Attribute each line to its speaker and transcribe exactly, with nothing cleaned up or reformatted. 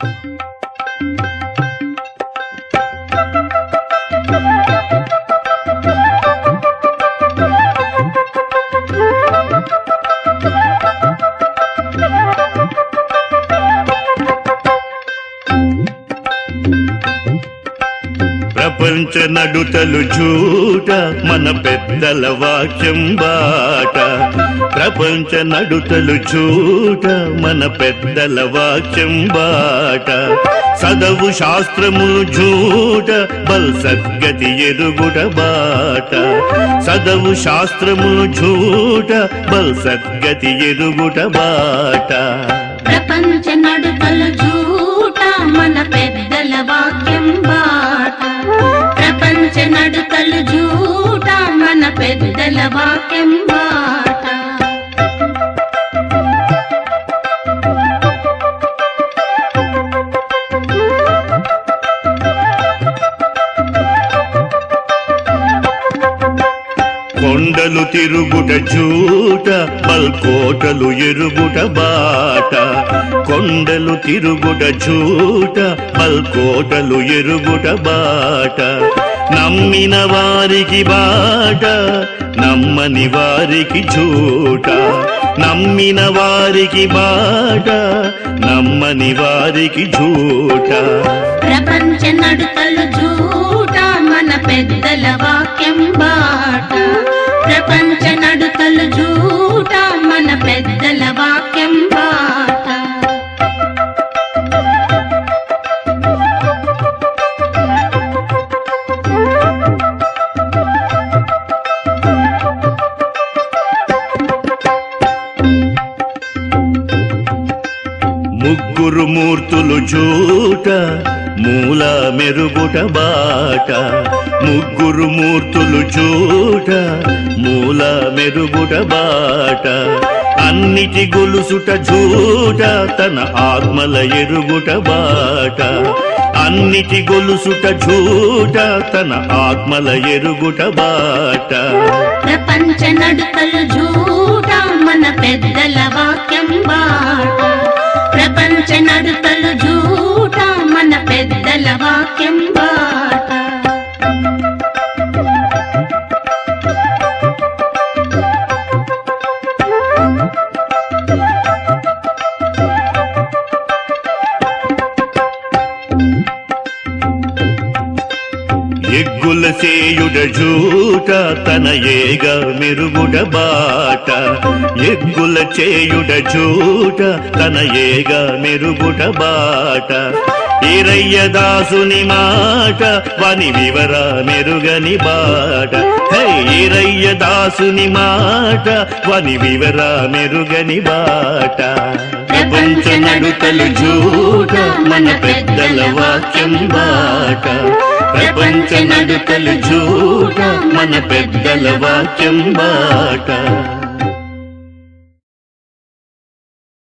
Speaker 1: ప్రపంచ నడుతలు జూట మన పెద్దల వాక్యం బాట ప్రపంచ నడుతలు జూట మన పెద్దల వాక్యం బాట చదవు శాస్త్రములు జూట బల్ సద్గతి ఎరుగుట బాట చదవు శాస్త్రములు జూట బల్ సద్గతి ఎరుగుట బాట
Speaker 2: ప్రపంచ నడుతలు జూట మన పెద్దల వాక్యం బాట ప్రపంచ నడుతలు జూట మన పెద్దల వాక్యం బాట
Speaker 1: కొండలు తిరుగుట జూట బల్కోటలు ఎరుగుట బాట కొండలు తిరుగుట జూట బల్కోటలు ఎరుగుట బాట నమ్మిన వారికి బాట నమ్మని వారికి జూట నమ్మిన వారికి బాట నమ్మని వారికి జూట
Speaker 2: ప్రపంచ నడుతలు జూట మన పెద్దల వాక్యం బాట ప్రపంచ నడుతలు జూట మన పెద్దల వాక్యం బాట
Speaker 1: ముగ్గురు మూర్తులు జూట మూల మెరుగుట బాట ముగ్గురు మూర్తులు జూట మూల మెరుగుట బాట అన్నిటి గొలుసుట జూట తన ఆత్మల ఎరుగుట బాట అన్నిటి గొలుసుట జూట తన ఆత్మల ఎరుగుట బాట
Speaker 2: ప్రపంచ నడుతలు జూట మన పెద్దల వాక్యం బాట ప్రపంచ నడుతలు జూట మన పెద్దల వాక్యం బాట
Speaker 1: ఎగ్గుల సేయుడ జూట తన ఏగ మెరుగుడ బాట ఎగ్గుల చేయుడ జూట తన ఏగ మెరుగుడ బాట ఈరయ్య దాసుని మాట వని వివర మెరుగని బాట హై ఈరయ్య దాసుని మాట వని వివర మెరుగని బాట ప్రపంచ నడుతలు జూట మన పెద్దల వాక్యం బాట ప్రపంచ నడుతలు జూట మన పెద్దల వాక్యం బాట